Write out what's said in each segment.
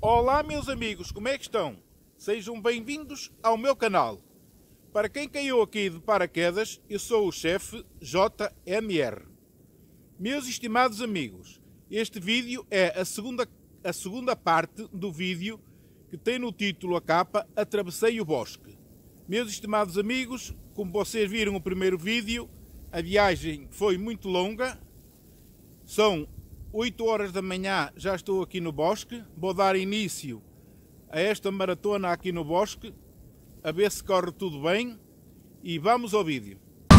Olá meus amigos, como é que estão? Sejam bem-vindos ao meu canal. Para quem caiu aqui de paraquedas, eu sou o chefe JMR. Meus estimados amigos, este vídeo é a segunda parte do vídeo que tem no título a capa Atravessei o Bosque. Meus estimados amigos, como vocês viram o primeiro vídeo, a viagem foi muito longa. São 8 horas da manhã, já estou aqui no bosque. Vou dar início a esta maratona aqui no bosque, a ver se corre tudo bem. E vamos ao vídeo.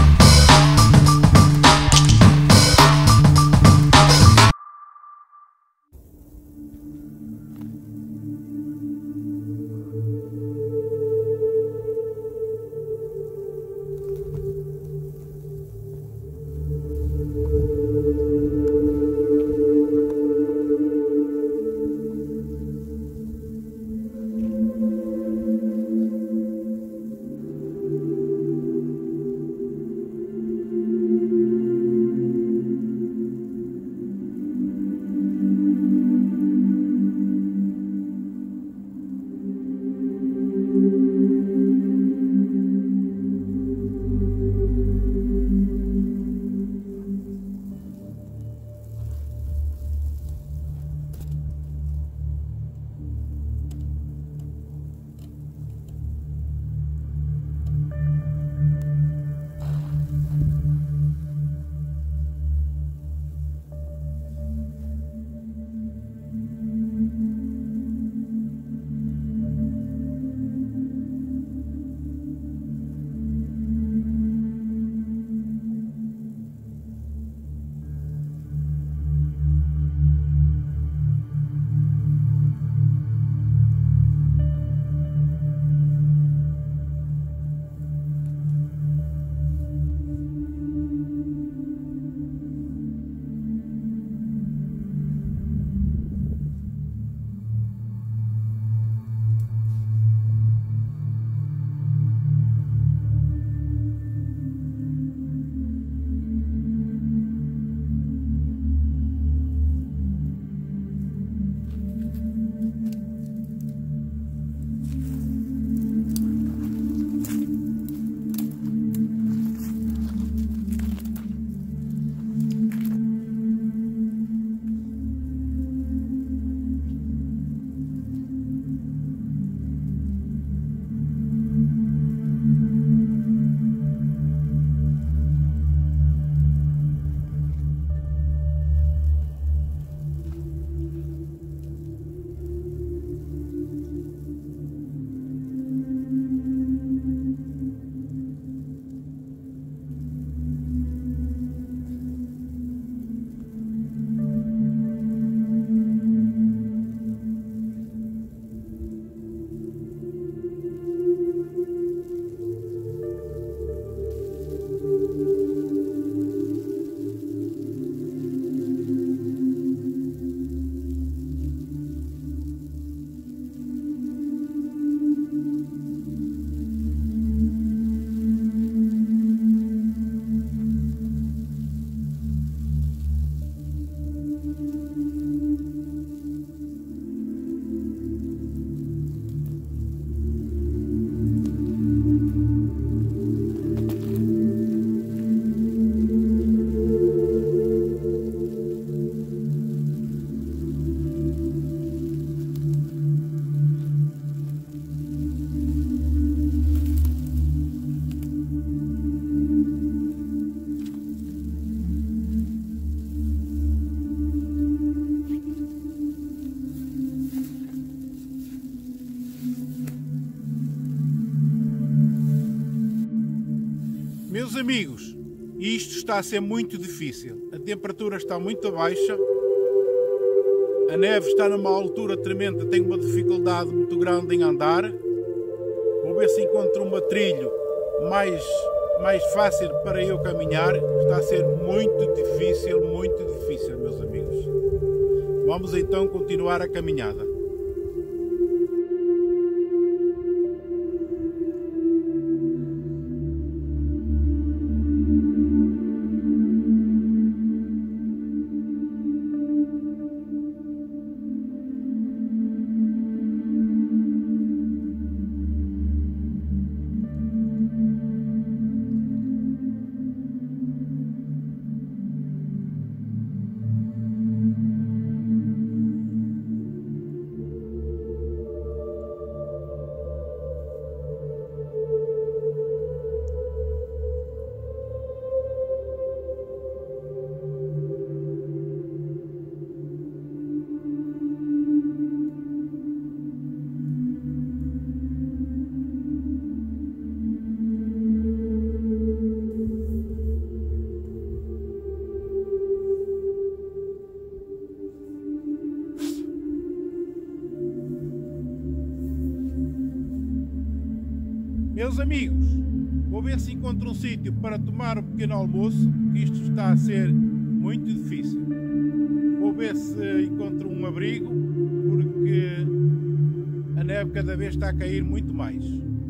Meus amigos, isto está a ser muito difícil. A temperatura está muito baixa, a neve está numa altura tremenda, tenho uma dificuldade muito grande em andar. Vou ver se encontro uma trilha mais fácil para eu caminhar. Está a ser muito difícil, meus amigos. Vamos então continuar a caminhada. Meus amigos, vou ver se encontro um sítio para tomar um pequeno almoço, que isto está a ser muito difícil. Vou ver se encontro um abrigo, porque a neve cada vez está a cair muito mais.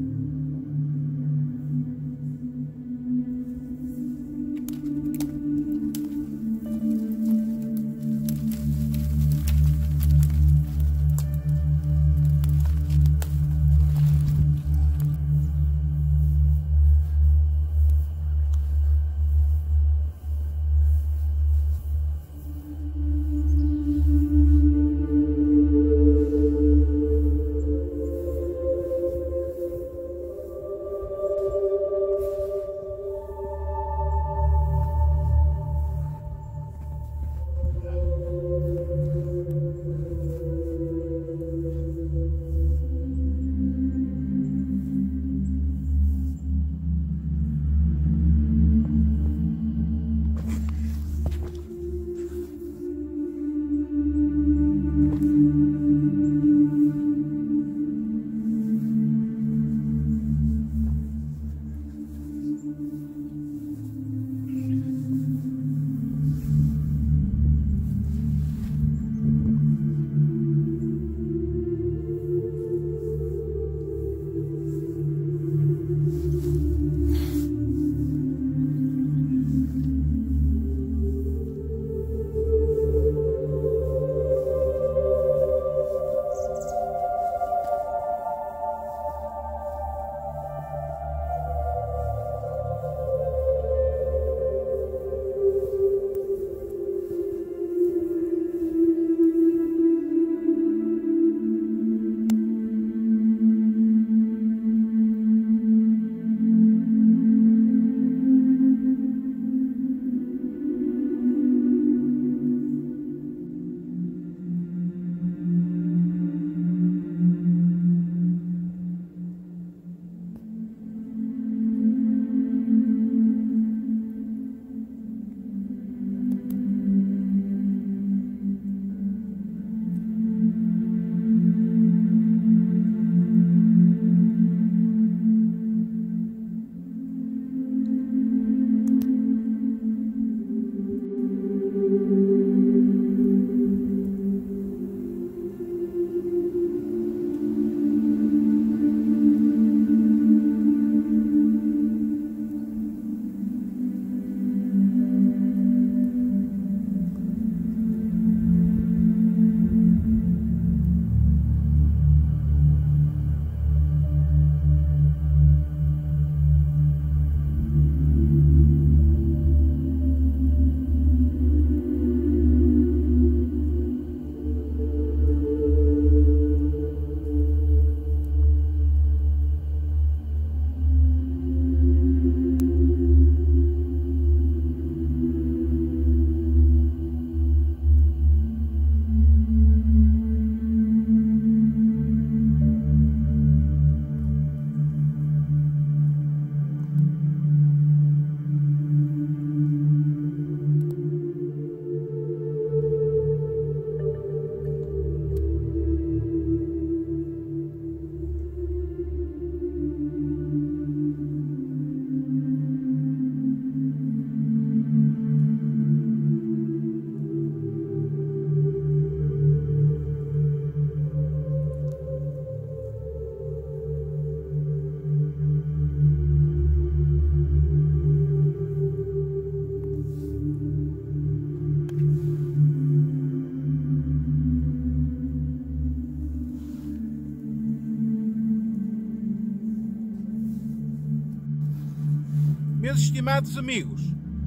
Meus estimados amigos,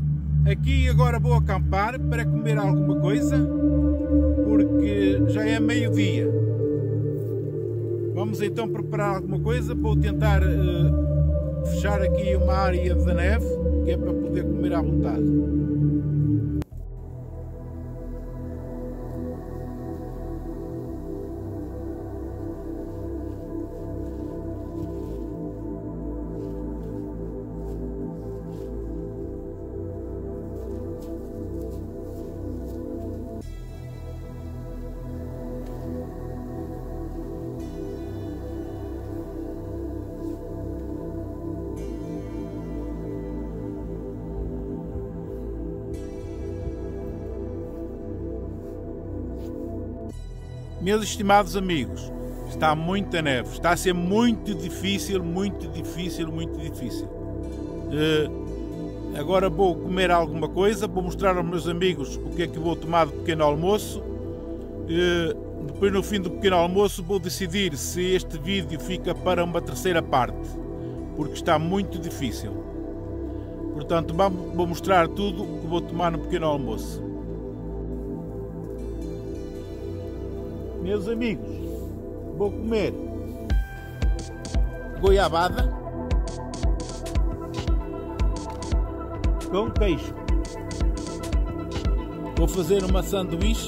aqui agora vou acampar para comer alguma coisa, porque já é meio-dia. Vamos então preparar alguma coisa. Vou tentar fechar aqui uma área da neve, que é para poder comer à vontade. Meus estimados amigos, está muita neve, está a ser muito difícil, muito difícil, muito difícil. Agora vou comer alguma coisa, vou mostrar aos meus amigos o que é que vou tomar de pequeno almoço. Depois, no fim do pequeno almoço, vou decidir se este vídeo fica para uma terceira parte, porque está muito difícil. Portanto, vou mostrar tudo o que vou tomar no pequeno almoço. Meus amigos, vou comer goiabada com queijo. Vou fazer uma sanduíche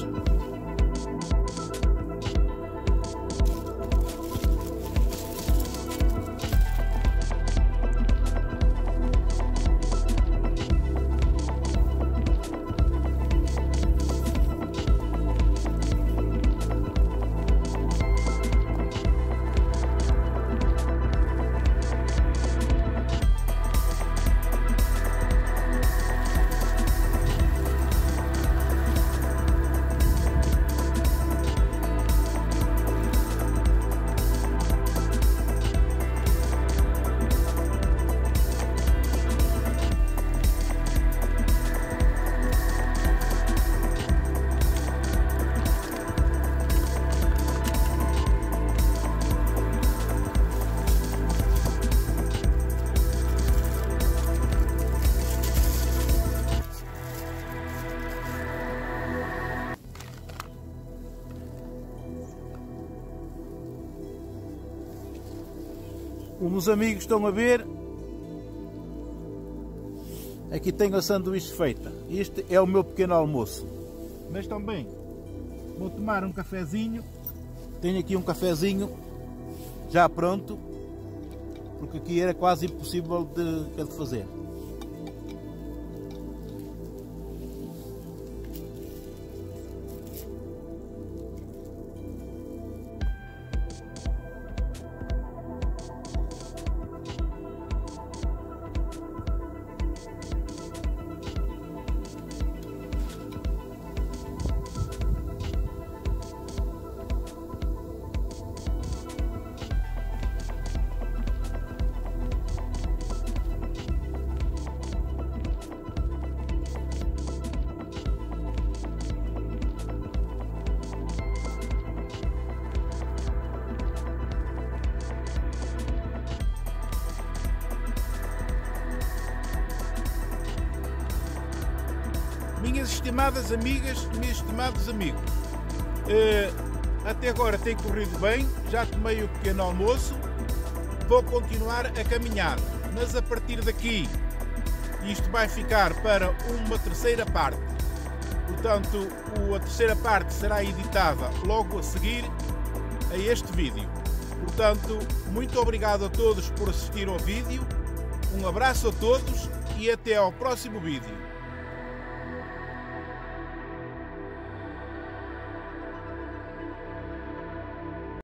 Como os amigos estão a ver, aqui tenho a sanduíche feita. Este é o meu pequeno almoço. Mas também vou tomar um cafezinho. Tenho aqui um cafezinho já pronto, porque aqui era quase impossível de fazer. Minhas estimadas amigas, meus estimados amigos, até agora tem corrido bem, já tomei o pequeno almoço, vou continuar a caminhada, mas a partir daqui isto vai ficar para uma terceira parte. Portanto, a terceira parte será editada logo a seguir a este vídeo. Portanto, muito obrigado a todos por assistir ao vídeo, um abraço a todos e até ao próximo vídeo.